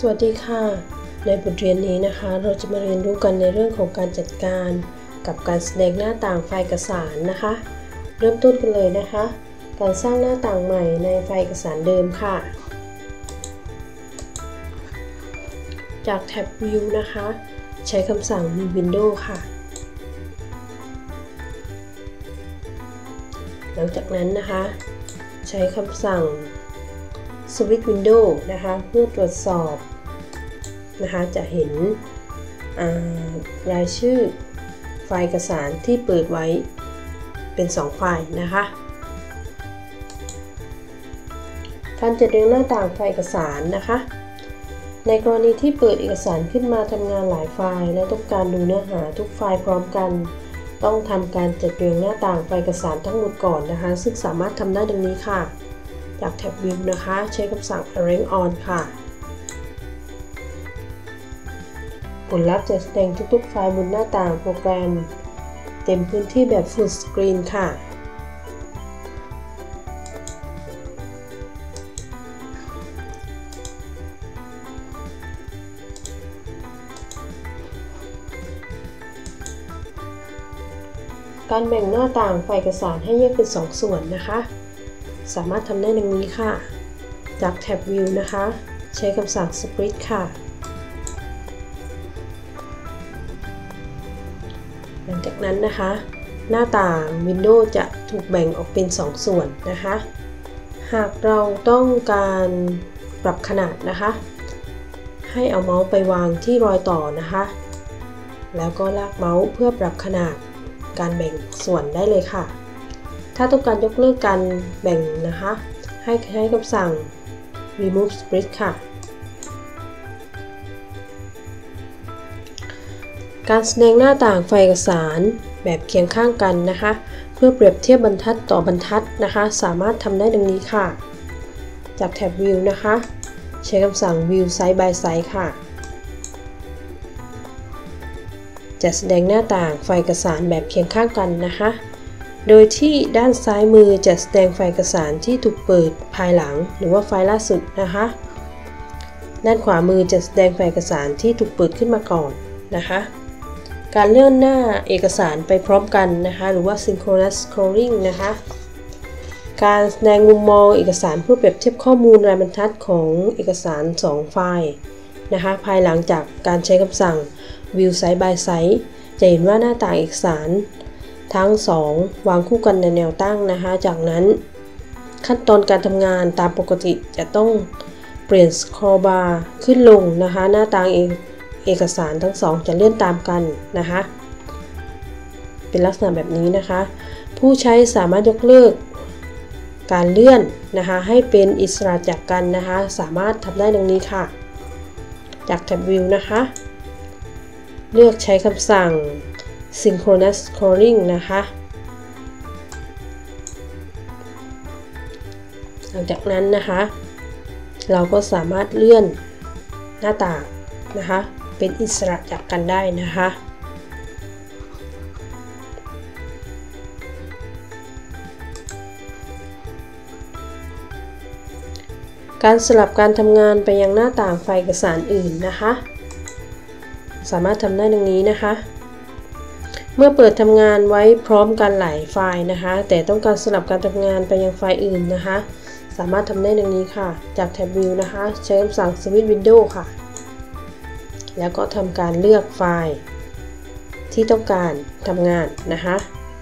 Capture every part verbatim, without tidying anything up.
วัสดีค่ะในบทเรียนนี้นะคะเราจะมาเรียนรู้กันในเรื่องของการจัดการกับการแสดงหน้าต่างไฟล์เอกสารนะคะเริ่มต้นกันเลยนะคะการสร้างหน้าต่างใหม่ในไฟล์เอกสารเดิมค่ะจากแท็บ View นะคะใช้คำสั่ง New Window ค่ะหลังจากนั้นนะคะใช้คำสั่ง Switch Window นะคะเพื่อตรวจสอบนะคะจะเห็นรายชื่อไฟล์เอกสารที่เปิดไว้เป็นสองไฟล์นะคะการจัดเรียงหน้าต่างไฟล์เอกสารนะคะในกรณีที่เปิดเอกสารขึ้นมาทำงานหลายไฟล์และต้องการดูเนื้อหาทุกไฟล์พร้อมกันต้องทำการจัดเรียงหน้าต่างไฟล์เอกสารทั้งหมดก่อนนะคะซึ่งสามารถทำได้ดังนี้ค่ะจากแท็บ View นะคะใช้คำสั่ง Arrange On ค่ะผลลัพธ์จะแสดงทุกๆไฟล์บนหน้าต่างโปรแกรมเต็มพื้นที่แบบ Full Screen ค่ะการแบ่งหน้าต่างไฟล์เอกสารให้แยกเป็นสองส่วนนะคะสามารถทำได้ดังนี้ค่ะจากแท็บ View นะคะใช้คำสั่ง Split ค่ะหลังจากนั้นนะคะหน้าต่าง Windows จะถูกแบ่งออกเป็นสองส่วนนะคะหากเราต้องการปรับขนาดนะคะให้เอาเมาส์ไปวางที่รอยต่อนะคะแล้วก็ลากเมาส์เพื่อปรับขนาดการแบ่งส่วนได้เลยค่ะถ้าต้องการยกเลิกการแบ่งนะคะให้ใช้คำสั่ง Remove Split ค่ะการแสดงหน้าต่างไฟล์เอกสารแบบเคียงข้างกันนะคะเพื่อเปรียบเทียบบรรทัดต่อบรรทัดนะคะสามารถทำได้ดังนี้ค่ะจากแท็บ View นะคะใช้คำสั่ง View Side by Side ค่ะจะแสดงหน้าต่างไฟล์เอกสารแบบเคียงข้างกันนะคะโดยที่ด้านซ้ายมือจะแสดงไฟล์เอกสารที่ถูกเปิดภายหลังหรือว่าไฟล์ล่าสุดนะคะด้านขวามือจะแสดงไฟล์เอกสารที่ถูกเปิดขึ้นมาก่อนนะคะการเลื่อนหน้าเอกสารไปพร้อมกันนะคะหรือว่า Synchronous Scrolling นะคะการแสดงมุมมองเอกสารเพื่อเปรียบเทียบข้อมูลรายบรรทัดของเอกสารสองไฟล์นะคะภายหลังจากการใช้คำสั่ง View Side by Side จะเห็นว่าหน้าต่างเอกสารทั้งสองวางคู่กันในแนวตั้งนะคะจากนั้นขั้นตอนการทำงานตามปกติจะต้องเปลี่ยน Scroll Bar ขึ้นลงนะคะหน้าต่างเอกเอกสารทั้งสองจะเลื่อนตามกันนะคะเป็นลักษณะแบบนี้นะคะผู้ใช้สามารถยกเลิกการเลื่อนนะคะให้เป็นอิสระจากกันนะคะสามารถทำได้ดังนี้ค่ะจากแท็บ View นะคะเลือกใช้คำสั่ง Synchronous Scrolling นะคะหลังจากนั้นนะคะเราก็สามารถเลื่อนหน้าต่างนะคะเป็นอิสระจากกันได้นะคะการสลับการทำงานไปยังหน้าต่างไฟล์เอกสารอื่นนะคะสามารถทำได้ดังนี้นะคะเมื่อเปิดทำงานไว้พร้อมกันหลายไฟล์นะคะแต่ต้องการสลับการทำงานไปยังไฟล์อื่นนะคะสามารถทำได้ดังนี้ค่ะจากแท็บ View นะคะใช้คำสั่ง Switch Window ค่ะแล้วก็ทำการเลือกไฟล์ที่ต้องการทำงานนะคะ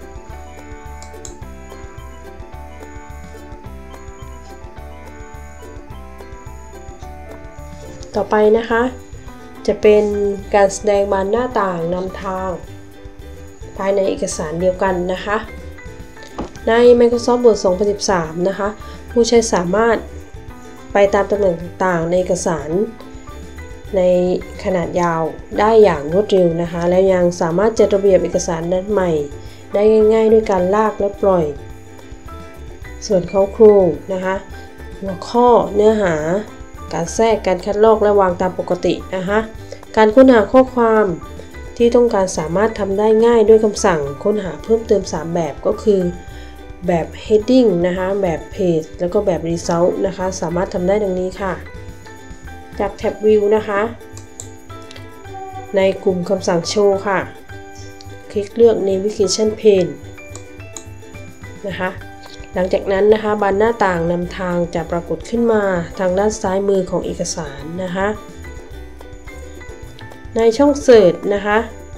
ต่อไปนะคะจะเป็นการแสดงบานหน้าต่างนำทางภายในเอกสารเดียวกันนะคะใน Microsoft Word สองพันสิบสามนะคะผู้ใช้สามารถไปตามตำแหน่งต่างๆในเอกสารในขนาดยาวได้อย่างรวดเร็วนะคะและยังสามารถจัดระเบียบเอกสารนั้นใหม่ได้ง่ายๆด้วยการลากและปล่อยส่วนเข้าโครงนะคะหัวข้อเนื้อหาการแทรกการคัดลอกและวางตามปกตินะคะการค้นหาข้อความที่ต้องการสามารถทำได้ง่ายด้วยคำสั่งค้นหาเพิ่มเติมสามแบบก็คือแบบ heading นะคะแบบ page แล้วก็แบบ result นะคะสามารถทำได้ดังนี้ค่ะจากแท็บ View นะคะในกลุ่มคำสั่งโชว์ค่ะคลิกเลือก Navigation Pane นะคะหลังจากนั้นนะคะบานหน้าต่างนำทางจะปรากฏขึ้นมาทางด้านซ้ายมือของเอกสารนะคะในช่อง Search นะคะ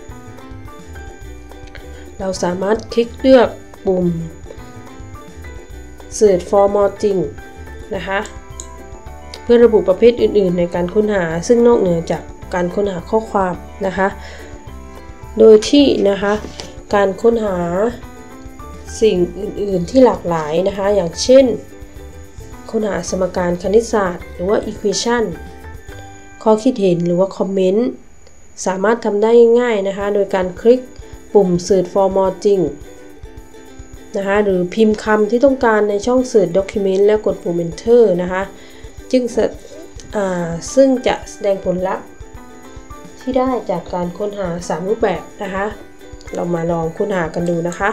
เราสามารถคลิกเลือกปุ่ม Search for more things นะคะเพื่อระบุประเภทอื่นๆในการค้นหาซึ่งนอกเหนือจากการค้นหาข้อความนะคะโดยที่นะคะการค้นหาสิ่งอื่นๆที่หลากหลายนะคะอย่างเช่นค้นหาสมการคณิตศาสตร์หรือว่า equation ข้อคิดเห็นหรือว่าคอมเมนต์สามารถทำได้ง่ายๆนะคะโดยการคลิกปุ่ม Search for more things นะคะหรือพิมพ์คำที่ต้องการในช่อง Search Document แล้วกดปุ่ม Enter นะคะจึงซึ่งจะแสดงผลลัพธ์ที่ได้จากการค้นหาสามรูปแบบนะคะเรามาลองค้นหากันดูนะคะ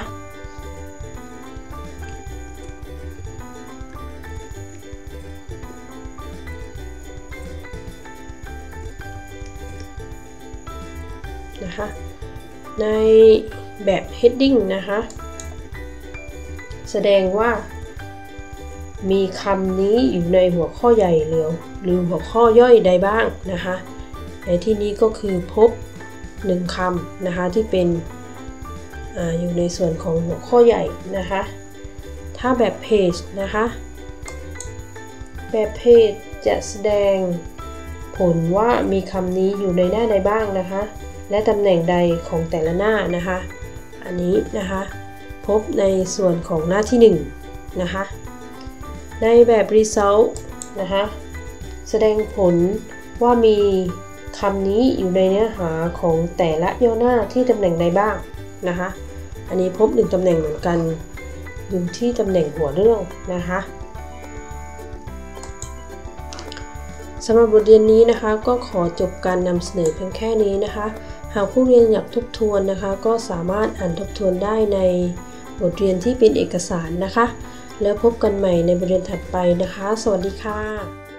นะคะในแบบ heading นะคะแสดงว่ามีคำนี้อยู่ในหัวข้อใหญ่หรือหรือหัวข้อย่อยใดบ้างนะคะในที่นี้ก็คือพบหนึ่งคำนะคะที่เป็น อ, อยู่ในส่วนของหัวข้อใหญ่นะคะถ้าแบบ page นะคะแบบ page จะแสดงผลว่ามีคำนี้อยู่ในหน้าใดบ้างนะคะและตำแหน่งใดของแต่ละหน้านะคะอันนี้นะคะพบในส่วนของหน้าที่หนึ่งนะคะในแบบ result นะคะแสดงผลว่ามีคำนี้อยู่ในเนื้อหาของแต่ละย่อหน้าที่ตำแหน่งใดบ้างนะคะอันนี้พบหนึ่งตำแหน่งเหมือนกันอยู่ที่ตำแหน่งหัวเรื่องนะคะสำหรับบทเรียนนี้นะคะก็ขอจบการนำเสนอเพียงแค่นี้นะคะหากผู้เรียนอยากทบทวนนะคะก็สามารถอ่านทบทวนได้ในบทเรียนที่เป็นเอกสารนะคะแล้วพบกันใหม่ในบทเรียนถัดไปนะคะสวัสดีค่ะ